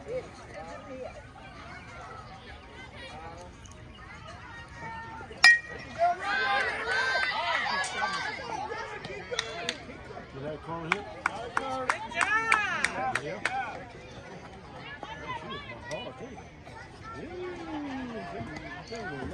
Did that corner hit? Good job! Yeah. She was hard, too.